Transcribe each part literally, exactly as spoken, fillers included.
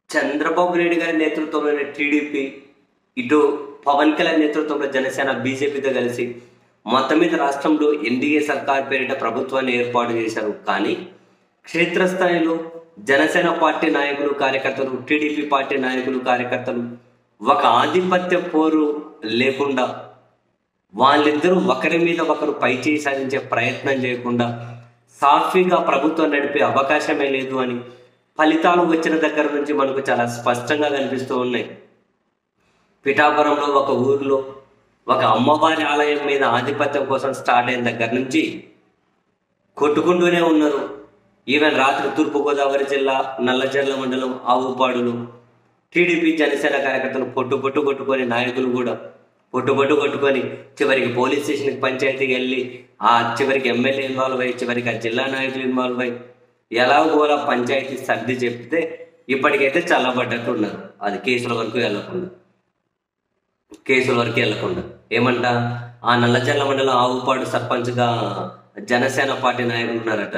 చంద్రబాబు నాయుడు గారి నేతృత్వంలోని టీడీపీ, ఇటు పవన్ కళ్యాణ్ నేతృత్వంలో జనసేన, బీజేపీతో కలిసి మొత్తం మీద రాష్ట్రంలో ఎన్డీఏ సర్కార్ పేరిట ప్రభుత్వాన్ని ఏర్పాటు చేశారు. కానీ క్షేత్రస్థాయిలో జనసేన పార్టీ నాయకులు, కార్యకర్తలు, టీడీపీ పార్టీ నాయకులు, కార్యకర్తలు ఒక ఆధిపత్య పోరు లేకుండా, వాళ్ళిద్దరూ ఒకరి మీద ఒకరు పైచేయి సాధించే ప్రయత్నం చేయకుండా సాఫీగా ప్రభుత్వం నడిపే అవకాశమే లేదు అని ఫలితాలు వచ్చిన దగ్గర నుంచి మనకు చాలా స్పష్టంగా కనిపిస్తూ ఉన్నాయి. పిఠాపురంలో ఒక ఊరిలో ఒక అమ్మవారి ఆలయం మీద ఆధిపత్యం కోసం స్టార్ట్ అయిన దగ్గర నుంచి కొట్టుకుంటూనే ఉన్నారు. ఈవెన్ రాత్రి తూర్పుగోదావరి జిల్లా నల్లజర్ల మండలం ఆవుపాడులు టీడీపీ, జనసేన కార్యకర్తలు పొట్టు పొట్టు కొట్టుకొని, నాయకులు కూడా పొట్టు పొట్టు కొట్టుకొని చివరికి పోలీస్ స్టేషన్కి, పంచాయతీకి వెళ్ళి ఆ చివరికి ఎమ్మెల్యే ఇన్వాల్వ్ అయ్యి, చివరికి ఆ జిల్లా నాయకులు ఇన్వాల్వ్ అయ్యి ఎలాగోలా పంచాయతీ సర్ది చెప్తే ఇప్పటికైతే చల్లబడ్డట్టు ఉన్నారు. అది కేసుల వరకు వెళ్ళకుండా కేసుల వరకు వెళ్ళకుండా ఏమంట, ఆ నల్లజర్ల మండలం ఆవుపాడు సర్పంచ్గా జనసేన పార్టీ నాయకులు ఉన్నారట.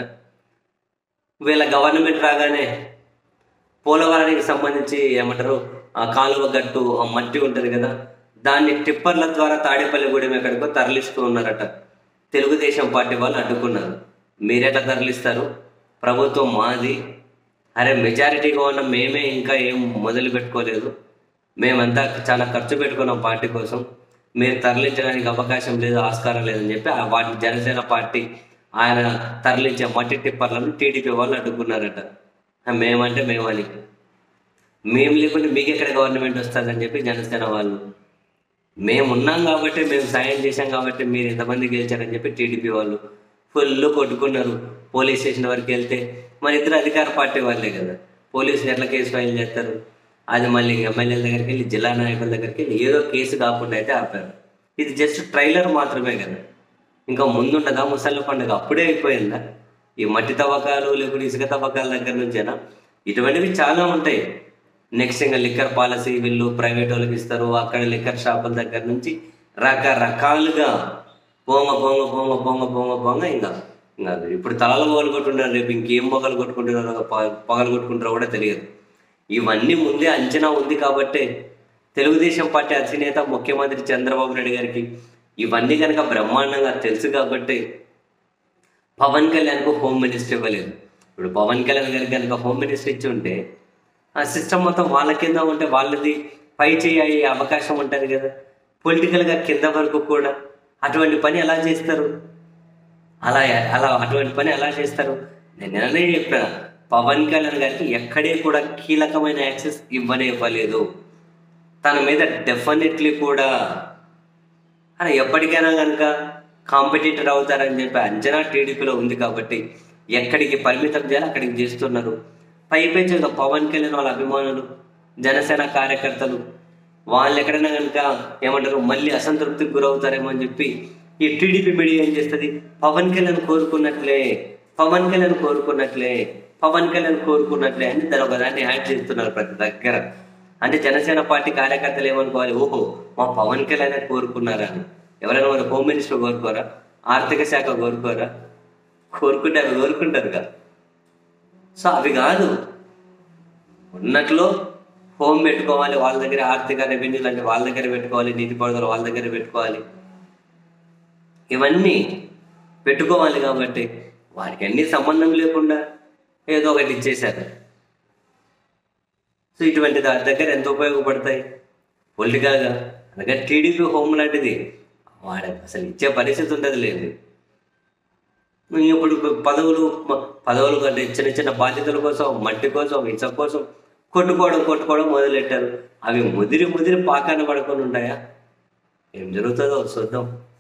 వీళ్ళ గవర్నమెంట్ రాగానే పోలవరానికి సంబంధించి ఏమంటారు, ఆ కాలువ గట్టు, ఆ మట్టి ఉంటుంది కదా, దాన్ని టిప్పర్ల ద్వారా తాడేపల్లిగూడెం ఎక్కడికో తరలిస్తూ ఉన్నారట. తెలుగుదేశం పార్టీ వాళ్ళు అడ్డుకున్నారు. మీరెట్లా తరలిస్తారు, ప్రభుత్వం మాది, అరే మెజారిటీగా ఉన్న మేమే ఇంకా ఏం మొదలు పెట్టుకోలేదు, మేమంతా చాలా ఖర్చు పెట్టుకున్నాం పార్టీ కోసం, మీరు తరలించడానికి అవకాశం లేదు, ఆస్కారం లేదని చెప్పి ఆ వాటి జనసేన పార్టీ ఆయన తరలించే మట్టి టిప్పర్లను టీడీపీ వాళ్ళు అడ్డుకున్నారట. మేమంటే మేమని, మేము లేకుంటే మీకు ఎక్కడ గవర్నమెంట్ వస్తుందని చెప్పి జనసేన వాళ్ళు, మేము ఉన్నాం కాబట్టి, మేము సాయం చేశాం కాబట్టి మీరు ఎంతమంది గెలిచారని చెప్పి టీడీపీ వాళ్ళు ఫుల్ కొట్టుకున్నారు. పోలీస్ స్టేషన్ వరకు వెళ్తే మన ఇద్దరు అధికార పార్టీ వాళ్ళే కదా, పోలీసులు ఎట్లా కేసు ఫైల్ చేస్తారు, అది మళ్ళీ ఎమ్మెల్యేల దగ్గరికి వెళ్ళి, జిల్లా నాయకుల దగ్గరికి వెళ్ళి ఏదో కేసు కాకుండా అయితే ఆపారు. ఇది జస్ట్ ట్రైలర్ మాత్రమే కదా, ఇంకా ముందుంటుందా ముసళ్ళ పండుగ, అప్పుడే అయిపోయిందా? ఈ మట్టి తవ్వకాలు లేకపోతే ఇసుక తవ్వకాల దగ్గర నుంచేనా, ఇటువంటివి చాలా ఉంటాయి. నెక్స్ట్ ఇంకా లిక్కర్ పాలసీ వీళ్ళు ప్రైవేట్ వాళ్ళకి ఇస్తారు, అక్కడ లిక్కర్ షాపుల దగ్గర నుంచి రకరకాలుగా పోంగ పోంగ పోంగ పోంగ పోంగ పోంగ ఇంకా ఇంకా ఇప్పుడు తలలు పగలు కొట్టుకుంటున్నారు, రేపు ఇంకేం పగలు కొట్టుకుంటున్నారో పగలు కొట్టుకుంటారో కూడా తెలియదు. ఇవన్నీ ముందే అంచనా ఉంది కాబట్టి తెలుగుదేశం పార్టీ అధినేత ముఖ్యమంత్రి చంద్రబాబు నాయుడు గారికి ఇవన్నీ కనుక బ్రహ్మాండంగా తెలుసు కాబట్టి పవన్ కళ్యాణ్కు హోమ్ మినిస్టర్ ఇవ్వలేదు. ఇప్పుడు పవన్ కళ్యాణ్ గారికి కనుక హోమ్ మినిస్టర్ ఇచ్చి ఉంటే ఆ సిస్టమ్ మొత్తం వాళ్ళ కింద ఉంటే వాళ్ళది పై చేయ అవకాశం ఉంటుంది కదా. పొలిటికల్గా కింద వరకు కూడా అటువంటి పని ఎలా చేస్తారు, అలా అలా అటువంటి పని ఎలా చేస్తారు? నేను నిన్ననే చెప్పాను, పవన్ కళ్యాణ్ గారికి ఎక్కడే కూడా కీలకమైన యాక్సెస్ ఇవ్వనే ఇవ్వలేదు. తన మీద డెఫినెట్లీ కూడా అని ఎప్పటికైనా కనుక కాంపిటీటర్ అవుతారని చెప్పి అంచనా టీడీపీలో ఉంది కాబట్టి ఎక్కడికి పరిమితం చేయాలి అక్కడికి చేస్తున్నారు. పైపెచ్చు పవన్ కళ్యాణ్ వాళ్ళ అభిమానులు, జనసేన కార్యకర్తలు వాళ్ళు ఎక్కడైనా కనుక ఏమంటారు మళ్ళీ అసంతృప్తికి గురవుతారేమో అని చెప్పి ఈ టీడీపీ మీడియా ఏం చేస్తుంది, పవన్ కళ్యాణ్ కోరుకున్నట్లే పవన్ కళ్యాణ్ కోరుకున్నట్లే పవన్ కళ్యాణ్ కోరుకున్నట్లే అని దాని ఒక దాన్ని యాడ్ చేస్తున్నారు ప్రతి దగ్గర. అంటే జనసేన పార్టీ కార్యకర్తలు ఏమనుకోవాలి, ఓహో మా పవన్ కళ్యాణ్ కోరుకున్నారా అని. ఎవరైనా మన హోమ్ మినిస్టర్ కోరుకోరా, ఆర్థిక శాఖ కోరుకోరా? కోరుకుంటే అవి కోరుకుంటారు కదా. సో అవి కాదు, ఉన్నట్లో హోమ్ పెట్టుకోవాలి వాళ్ళ దగ్గర, ఆర్థిక రెవెన్యూలు అంటే వాళ్ళ దగ్గర పెట్టుకోవాలి, నీటిపారుదల వాళ్ళ దగ్గర పెట్టుకోవాలి, ఇవన్నీ పెట్టుకోవాలి. కాబట్టి వారికి అన్ని సంబంధం లేకుండా ఏదో ఒకటి ఇచ్చేశారు. సో ఇటువంటి దాని దగ్గర ఎంత ఉపయోగపడతాయి పొలిటికల్గా? అందుకే టీడీపీ హోమ్ లాంటిది వాడ అసలు ఇచ్చే పరిస్థితి ఉండదు లేదు. ఇప్పుడు పదవులు పదవులు కంటే చిన్న చిన్న బాధ్యతల కోసం, మట్టి కోసం, ఇసుక కోసం కొట్టుకోవడం కొట్టుకోవడం మొదలెట్టారు. అవి ముదిరి ముదిరి పాకాన పడుకొని ఉంటాయా? ఏం జరుగుతుందో చూద్దాం.